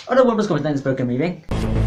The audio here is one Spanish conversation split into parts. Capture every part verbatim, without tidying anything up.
Hola, buenos, ¿cómo están? Espero que muy bien.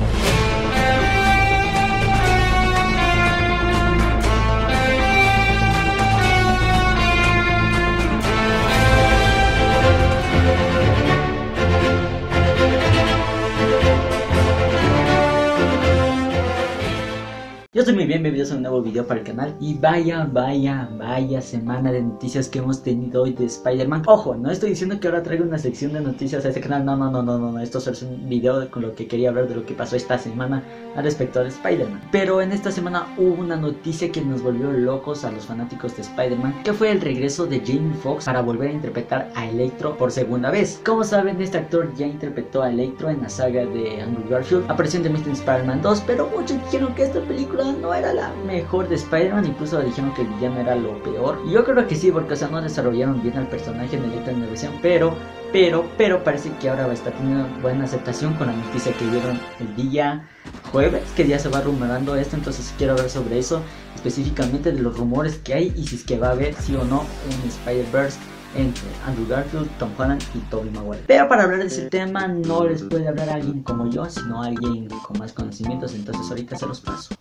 Yo estoy muy bien, bienvenidos a un nuevo video para el canal. Y vaya, vaya, vaya semana de noticias que hemos tenido hoy de Spider-Man. Ojo, no estoy diciendo que ahora traigo una sección de noticias a este canal. No, no, no, no, no, no. Esto solo es un video con lo que quería hablar de lo que pasó esta semana al respecto de Spider-Man. Pero en esta semana hubo una noticia que nos volvió locos a los fanáticos de Spider-Man, que fue el regreso de Jamie Foxx para volver a interpretar a Electro por segunda vez. Como saben, este actor ya interpretó a Electro en la saga de Andrew Garfield, apareció en The Amazing Spider-Man dos, pero muchos dijeron que esta película no era la mejor de Spider-Man, incluso dijeron que el villano era lo peor. Y yo creo que sí, porque o sea, no desarrollaron bien al personaje de Electro en la versión, pero, pero, pero parece que ahora va a estar teniendo buena aceptación con la noticia que dieron el día jueves, que ya se va rumorando esto. Entonces quiero hablar sobre eso, específicamente de los rumores que hay y si es que va a haber sí o no un Spider-Verse entre Andrew Garfield, Tom Holland y Tobey Maguire. Pero para hablar de ese tema no les puede hablar alguien como yo, sino alguien con más conocimientos, entonces ahorita se los paso.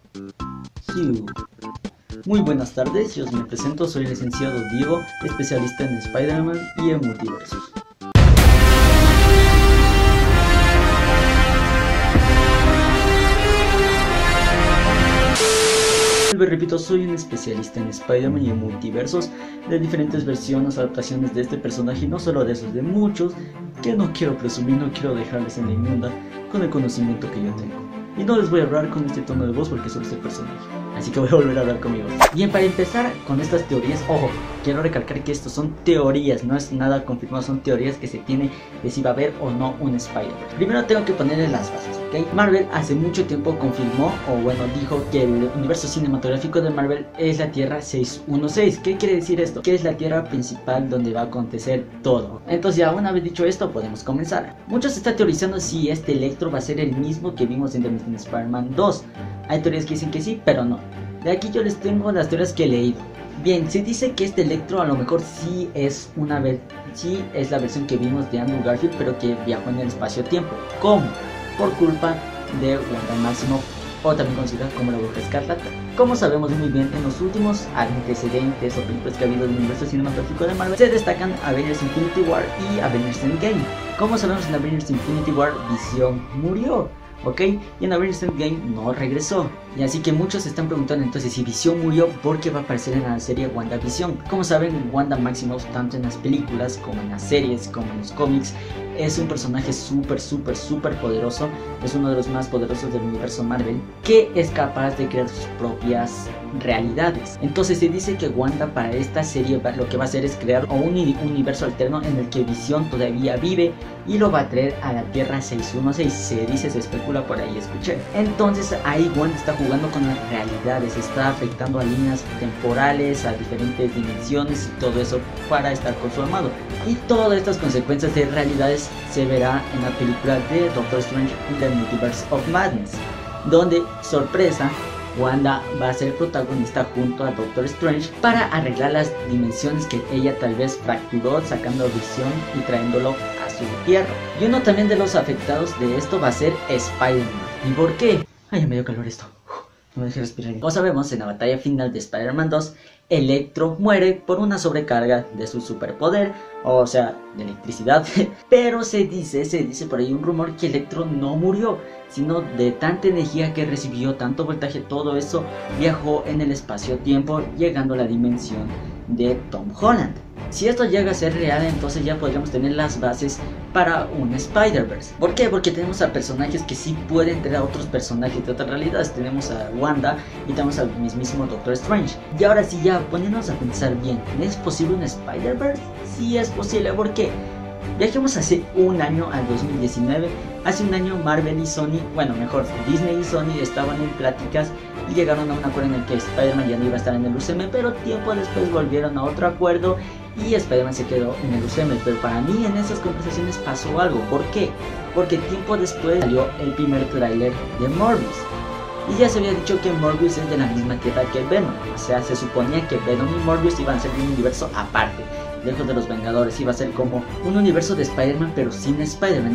Muy buenas tardes, yo me presento, soy el licenciado Diego, especialista en Spider-Man y en multiversos. Repito, soy un especialista en Spider-Man y en multiversos, de diferentes versiones, adaptaciones de este personaje, y no solo de esos, de muchos, que no quiero presumir, no quiero dejarles en la inmunda con el conocimiento que yo tengo. Y no les voy a hablar con este tono de voz porque soy este personaje, así que voy a volver a hablar con mi voz. Bien, para empezar con estas teorías, ojo, quiero recalcar que estos son teorías, no es nada confirmado, son teorías que se tiene de si va a haber o no un Spider-Man. Primero tengo que ponerle las bases, ¿ok? Marvel hace mucho tiempo confirmó, o bueno, dijo que el universo cinematográfico de Marvel es la Tierra seiscientos dieciséis. ¿Qué quiere decir esto? Que es la Tierra principal donde va a acontecer todo. Entonces ya una vez dicho esto, podemos comenzar. Muchos están teorizando si este Electro va a ser el mismo que vimos en The Amazing Spider-Man dos. Hay teorías que dicen que sí, pero no. De aquí yo les tengo las teorías que he leído. Bien, se dice que este Electro a lo mejor sí es una vez, sí es la versión que vimos de Andrew Garfield, pero que viajó en el espacio-tiempo. ¿Cómo? Por culpa de Wanda Maximoff, o también conocida como la Bruja Escarlata. Como sabemos muy bien, en los últimos antecedentes o películas que ha habido del universo cinematográfico de Marvel, se destacan Avengers Infinity War y Avengers Endgame. Como sabemos, en Avengers Infinity War Vision murió, ¿ok? Y en Avengers Endgame no regresó. Y así que muchos se están preguntando entonces si Vision murió, ¿por qué va a aparecer en la serie WandaVision? Como saben, Wanda Maximoff, tanto en las películas como en las series, como en los cómics, es un personaje súper, súper, súper poderoso. Es uno de los más poderosos del universo Marvel, que es capaz de crear sus propias realidades. Entonces se dice que Wanda para esta serie lo que va a hacer es crear un universo alterno en el que Vision todavía vive y lo va a traer a la Tierra seiscientos dieciséis. Se dice, se especula, por ahí escuché. Entonces ahí Wanda está jugando con las realidades, está afectando a líneas temporales, a diferentes dimensiones y todo eso para estar con su amado. Y todas estas consecuencias de realidades se verá en la película de Doctor Strange in the Multiverse of Madness, donde, sorpresa, Wanda va a ser protagonista junto a Doctor Strange para arreglar las dimensiones que ella tal vez fracturó, sacando Visión y trayéndolo a su tierra. Y uno también de los afectados de esto va a ser Spider-Man. ¿Y por qué? Ay, ya me dio calor esto. No me dejé respirar. Como sabemos, en la batalla final de Spider-Man dos, Electro muere por una sobrecarga de su superpoder, o sea, de electricidad. Pero se dice, se dice por ahí un rumor que Electro no murió, sino de tanta energía que recibió, tanto voltaje, todo eso viajó en el espacio-tiempo, llegando a la dimensión de Tom Holland. Si esto llega a ser real, entonces ya podríamos tener las bases para un Spider-Verse. ¿Por qué? Porque tenemos a personajes que sí pueden tener a otros personajes de otras realidades. Tenemos a Wanda y tenemos al mismísimo Doctor Strange. Y ahora sí, ya poniéndonos a pensar bien, ¿es posible un Spider-Verse? Sí es posible, ¿por qué? Viajemos hace un año, al dos mil diecinueve. Hace un año Marvel y Sony, bueno mejor Disney y Sony estaban en pláticas y llegaron a un acuerdo en el que Spider-Man ya no iba a estar en el U C M, pero tiempo después volvieron a otro acuerdo y Spider-Man se quedó en el U C M. Pero para mí en esas conversaciones pasó algo. ¿Por qué? Porque tiempo después salió el primer tráiler de Morbius. Y ya se había dicho que Morbius es de la misma tierra que Venom. O sea, se suponía que Venom y Morbius iban a ser de un universo aparte, lejos de los Vengadores. Iba a ser como un universo de Spider-Man pero sin Spider-Man.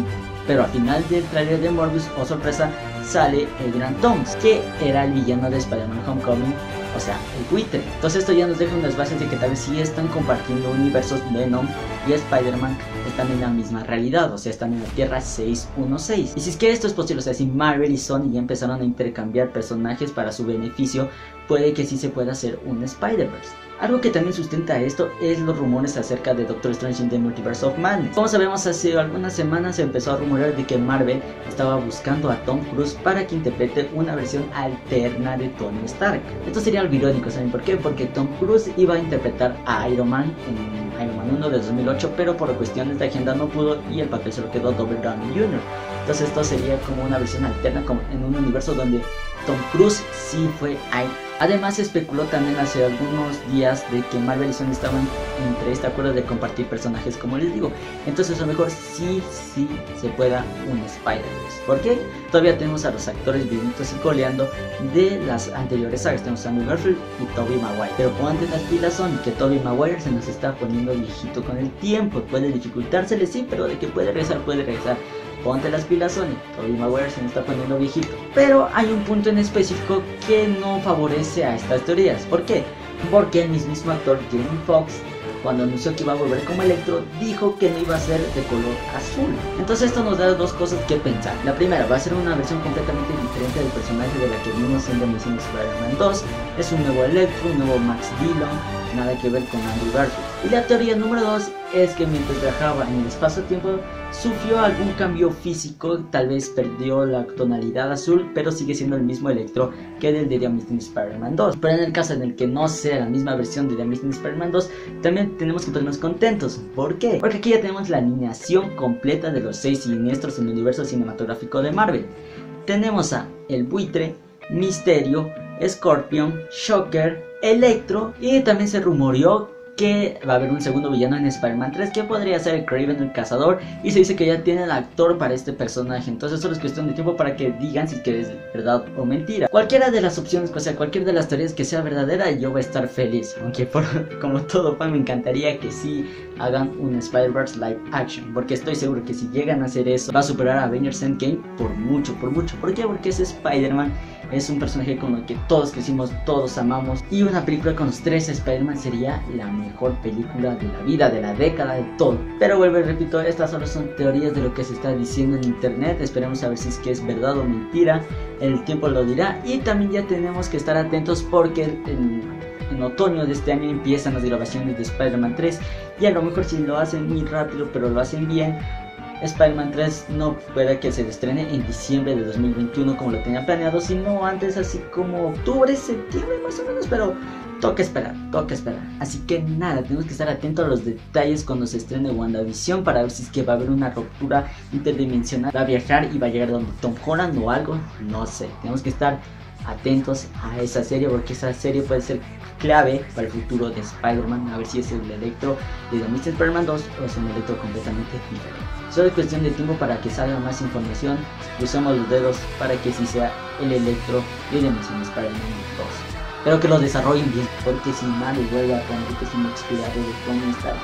Pero al final del trailer de Morbius, oh sorpresa, sale el Gran Tonks, que era el villano de Spider-Man Homecoming, o sea, el buitre. Entonces esto ya nos deja unas bases de que tal vez sí están compartiendo universos. Venom y Spider-Man están en la misma realidad, o sea, están en la Tierra seiscientos dieciséis. Y si es que esto es posible, o sea, si Marvel y Sony ya empezaron a intercambiar personajes para su beneficio, puede que sí se pueda hacer un Spider-Verse. Algo que también sustenta esto es los rumores acerca de Doctor Strange in the Multiverse of Madness. Como sabemos, hace algunas semanas se empezó a rumorar de que Marvel estaba buscando a Tom Cruise para que interprete una versión alterna de Tony Stark. Esto sería algo irónico, ¿saben por qué? Porque Tom Cruise iba a interpretar a Iron Man en Iron Man uno de dos mil ocho, pero por cuestiones de agenda no pudo y el papel se lo quedó Robert Downey junior Entonces esto sería como una versión alterna, como en un universo donde Tom Cruise sí fue Iron Man. Además se especuló también hace algunos días de que Marvel y Sony estaban entre este acuerdo de compartir personajes, como les digo. Entonces a lo mejor sí, sí se pueda un Spider-Verse. ¿Por qué? Todavía tenemos a los actores vivitos y coleando de las anteriores sagas. Tenemos a Andrew Garfield y Tobey Maguire. Pero ponte las pilas, Sony, que Tobey Maguire se nos está poniendo viejito con el tiempo. Puede dificultársele, sí, pero de que puede regresar, puede regresar. Ponte las pilas, Sony. Tobey Maguire se nos está poniendo viejito. Pero hay un punto en específico que no favorece a estas teorías. ¿Por qué? Porque el mismo actor Jamie Foxx, cuando anunció que iba a volver como Electro, dijo que no iba a ser de color azul. Entonces esto nos da dos cosas que pensar. La primera, va a ser una versión completamente diferente del personaje de la que vimos en The Amazing Spider-Man dos. Es un nuevo Electro, un nuevo Max Dillon, nada que ver con Andrew Garfield. Y la teoría número dos es que mientras viajaba en el espacio-tiempo sufrió algún cambio físico, tal vez perdió la tonalidad azul, pero sigue siendo el mismo Electro que del de The Amazing Spider-Man dos. Pero en el caso en el que no sea la misma versión de The Amazing Spider-Man dos, también tenemos que ponernos contentos. ¿Por qué? Porque aquí ya tenemos la alineación completa de los seis siniestros en el universo cinematográfico de Marvel. Tenemos a El Buitre, Misterio, Scorpion, Shocker, Electro, y también se rumoreó que va a haber un segundo villano en Spider-Man tres, que podría ser el Kraven el Cazador, y se dice que ya tienen actor para este personaje. Entonces solo es cuestión de tiempo para que digan si es que es verdad o mentira. Cualquiera de las opciones, o sea, cualquiera de las teorías que sea verdadera, yo voy a estar feliz. Aunque por, como todo fan, me encantaría que sí hagan un Spider-Verse live action, porque estoy seguro que si llegan a hacer eso, va a superar a Avengers Endgame por mucho, por mucho. ¿Por qué? Porque ese Spider-Man es un personaje con el que todos crecimos, todos amamos, y una película con los tres Spider-Man sería la mejor película de la vida, de la década, de todo. Pero vuelvo y repito, estas solo son teorías de lo que se está diciendo en internet. Esperemos a ver si es que es verdad o mentira, el tiempo lo dirá. Y también ya tenemos que estar atentos porque en, en otoño de este año empiezan las grabaciones de Spider-Man tres, y a lo mejor si lo hacen muy rápido pero lo hacen bien, Spider-Man tres no puede que se estrene en diciembre de dos mil veintiuno como lo tenía planeado, sino antes, así como octubre, septiembre más o menos, pero toca esperar, toca esperar. Así que nada, tenemos que estar atentos a los detalles cuando se estrene WandaVision para ver si es que va a haber una ruptura interdimensional, va a viajar y va a llegar donde Tom Holland o algo, no sé. Tenemos que estar atentos a esa serie porque esa serie puede ser clave para el futuro de Spider-Man, a ver si es el Electro de The Amazing Spider-Man dos o es un Electro completamente diferente. Solo es cuestión de tiempo para que salga más información. Usamos los dedos para que sí sea el Electro de The Amazing Spider-Man dos. Pero que lo desarrollen bien, porque si mal vuelve a poner que es un expirado de Tony Stark,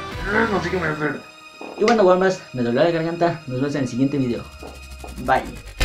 no sé qué me hacer. Y bueno, Walmas, me dolió la garganta. Nos vemos en el siguiente video. Bye.